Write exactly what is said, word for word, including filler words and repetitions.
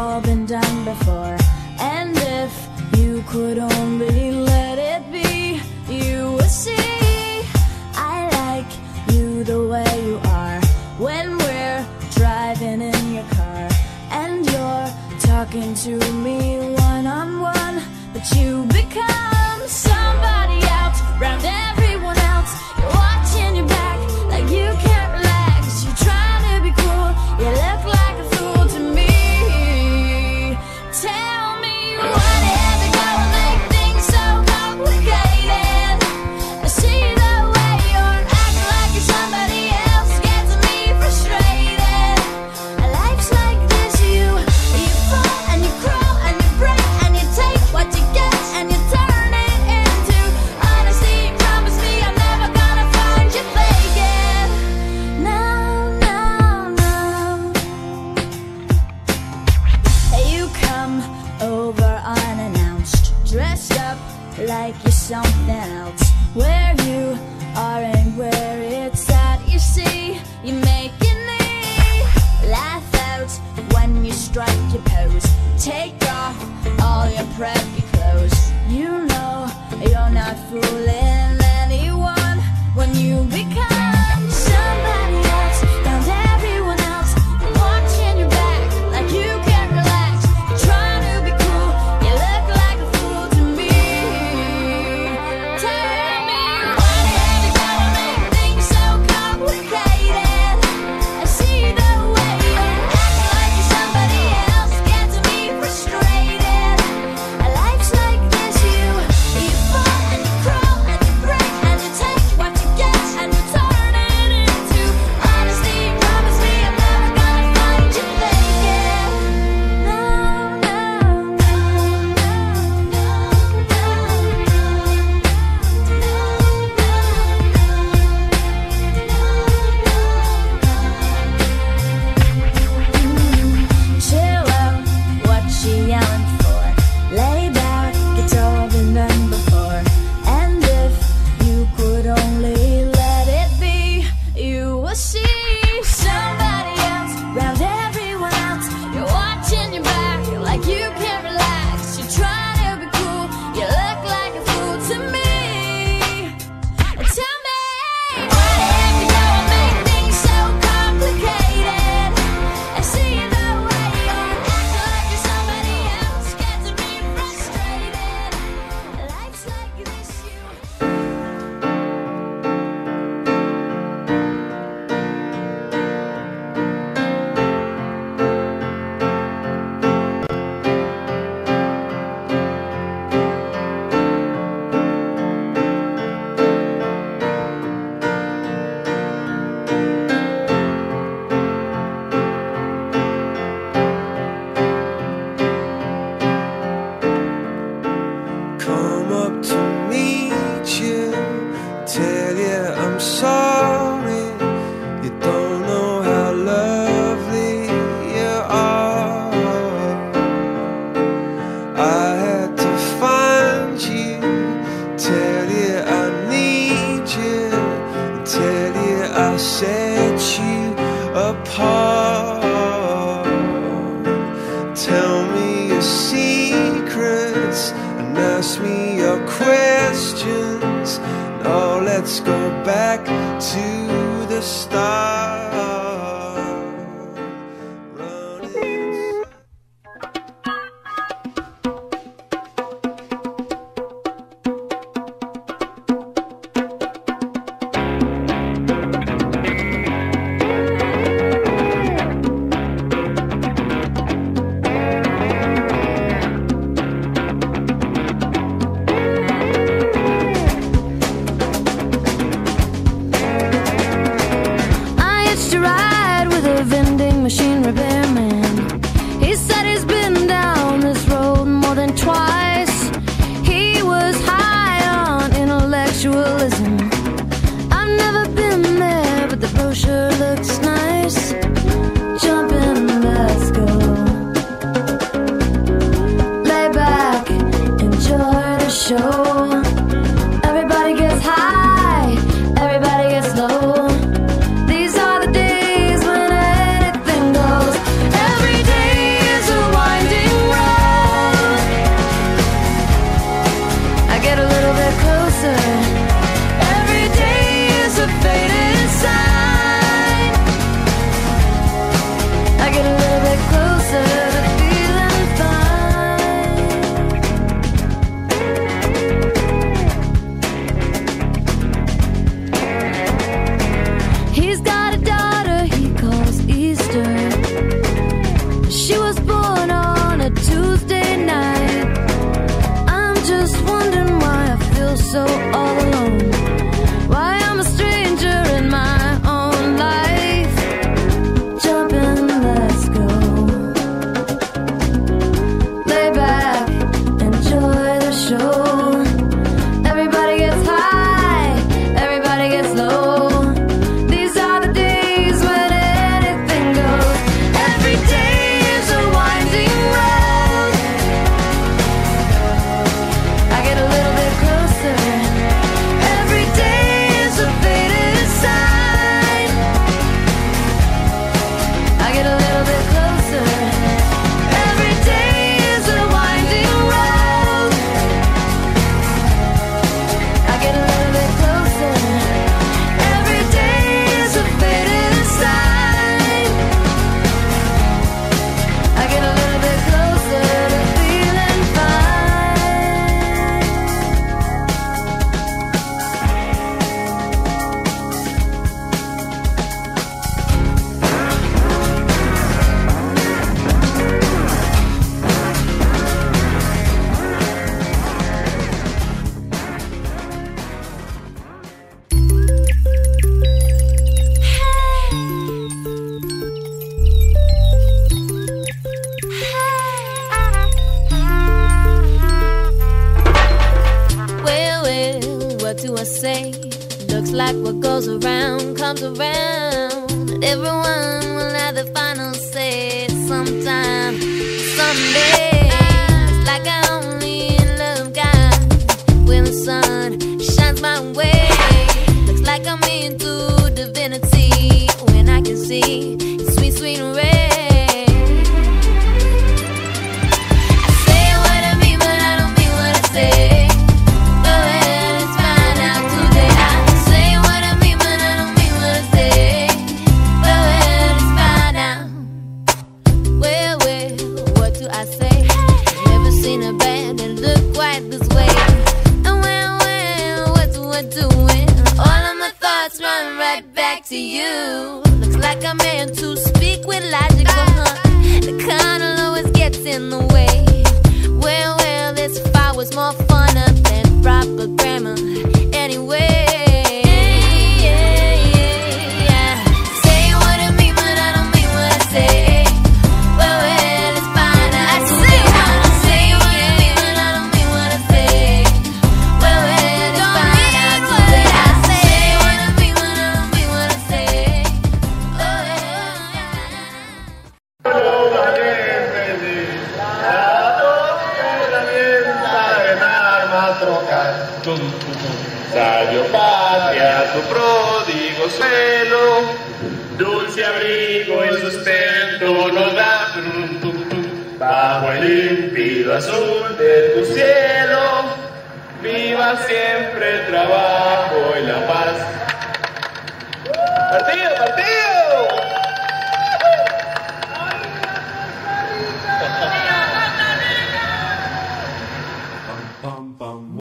all been done before. And if you could only let it be, you would see I like you the way you are. When we're driving in your car and you're talking to me one-on-one, but you become somebody else round everyone else. You're watching your back like you can't relax. You're trying to be cool, you look like a fool to me. Tell me what is it gonna make things so complicated? I see the way you're acting like you're somebody else, gets me frustrated. Life's like this, you you fall and you crawl and you break and you take what you get and you turn it into honesty. Promise me I'm never gonna find you faking. No, no, no. You come over unannounced, dressed up like you're something else. Where you are and where it's at, you see, you're making me laugh out when you strike your pose. Take off all your preppy clothes. You know you're not fooling anyone when you become somebody else round everyone else. You're watching your back like you can't relax. You're trying to be cool, you look like a fool to me. Tell me what is it gonna make things so complicated? I see the way you're acting like you're somebody else, gets me frustrated. Life's like this, you you fall and you crawl and you break and you take what you get and you turn it into honesty. Promise me I'm never gonna find you faking. No, no, no, chill out, what you yelling for? Lay back, it's all been done before. And if you could only let it be, you will see somebody else round everyone else. You're watching your back like you can't relax. You're trying to be cool, you look like a fool to me. Tell me what is it gonna make things so complicated? I see the way you're acting like you're somebody else, gets me frustrated. Life's like this, you come up to meet you, tell you I'm sorry. You don't know how lovely you are. I had to find you, tell you I need you, tell you I set you apart. Tell me your secrets and ask me your questions. Now let's go back to the start. Running. what do I say? Looks like what goes around comes around, and everyone will have the final say sometime, someday. It's like I only love God when the sun shines my way. Looks like I'm into divinity when I can see it's sweet, sweet rain. To you, looks like I'm meant to speak with logic, but huh, the kind of always gets in the way. Well, well, this fight was more fun up than proper grammar anyway. Salió patria su pródigo suelo, dulce abrigo y sustento nos da, bajo el límpido azul de tu cielo. Viva siempre el trabajo y la paz. ¡Partido, partido!